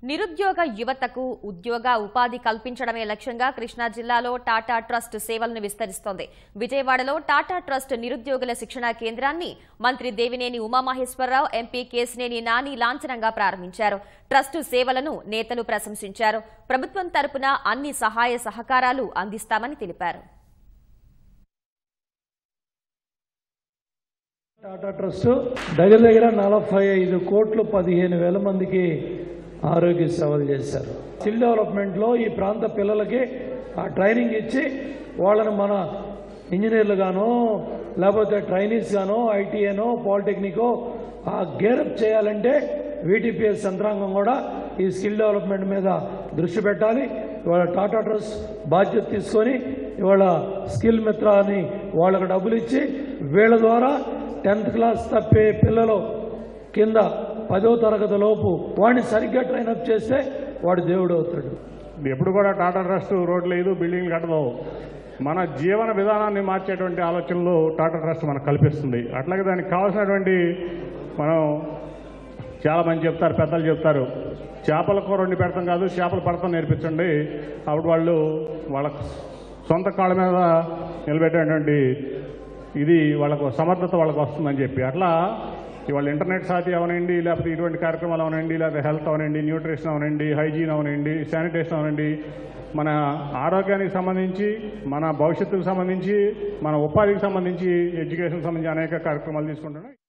నిరుద్యోగ యువతకు ఉద్యోగ ఉపాధి కల్పించడమే లక్ష్యంగా కృష్ణా జిల్లాలో టాటా ట్రస్ట్ సేవలను విస్తరిస్తోంది. విజయవాడలో టాటా ట్రస్ట్ నిరుద్యోగుల శిక్షణా కేంద్రాన్ని మంత్రి దేవినేని ఉమామహేశ్వరరావు, ఎంపీ కేశినేని నాని లాంఛనంగా ప్రారంభించారు. ట్రస్ట్ సేవలను నేతలు ప్రశంసించారు. ప్రభుత్వం తరపున అన్ని సహాయ సహకారాలు అందిస్తామని తెలిపారు. టాటా ట్రస్ట్ దగ్గర 45 కోట్లు 15,000 మందికి ఆరోగ్య సేవలు చేశారు. స్కిల్ డెవలప్మెంట్లో ఈ ప్రాంత పిల్లలకి ఆ ట్రైనింగ్ ఇచ్చి వాళ్ళని మన ఇంజనీర్లు గానో లేకపోతే ట్రైనీస్ గానో ఐటీఏనో పాలిటెక్నికో ఆ గేరప్ చేయాలంటే వీటీపీఎస్ యంత్రాంగం కూడా ఈ స్కిల్ డెవలప్మెంట్ మీద దృష్టి పెట్టాలి. ఇవాళ టాటా ట్రస్ట్ బాధ్యత తీసుకొని ఇవాళ స్కిల్ మిత్ర అని వాళ్ళకు డబ్బులు ఇచ్చి వీళ్ళ ద్వారా 10th క్లాస్ తప్పే పిల్లలు కింద 10వ తరగతి లోపు వాడిని సరిగ్గా ట్రైనప్ చేస్తే వాడు దేవుడు అవుతాడు. ఎప్పుడు కూడా టాటా ట్రస్ట్ రోడ్లు లేదు, బిల్డింగ్లు కట్టదు. మన జీవన విధానాన్ని మార్చేటువంటి ఆలోచనలు టాటా ట్రస్ట్ మనకు కల్పిస్తుంది. అట్లాగే దానికి కావాల్సినటువంటి మనం చాలామంది చెప్తారు, పెద్దలు చెప్తారు, చేపల కూర వండి పెడతాం కాదు, చేపలు పడతాం నేర్పించండి. అప్పుడు వాళ్ళు వాళ్ళ సొంత కాళ్ళ మీద నిలబెట్టేటువంటి ఇది వాళ్ళకు సమర్థత వాళ్ళకు వస్తుందని చెప్పి అట్లా ఇవాళ ఇంటర్నెట్ సాతి అవనండి, లేకపోతే ఇటువంటి కార్యక్రమాలు అవనండి, లేకపోతే హెల్త్ అవనండి, న్యూట్రిషన్ అవనండి, హైజీన్ అవనండి, శానిటేషన్ అవనండి, మన ఆరోగ్యానికి సంబంధించి, మన భవిష్యత్తుకు సంబంధించి, మన ఉపాధికి సంబంధించి, ఎడ్యుకేషన్ సంబంధించి అనేక కార్యక్రమాలు తీసుకుంటున్నాం.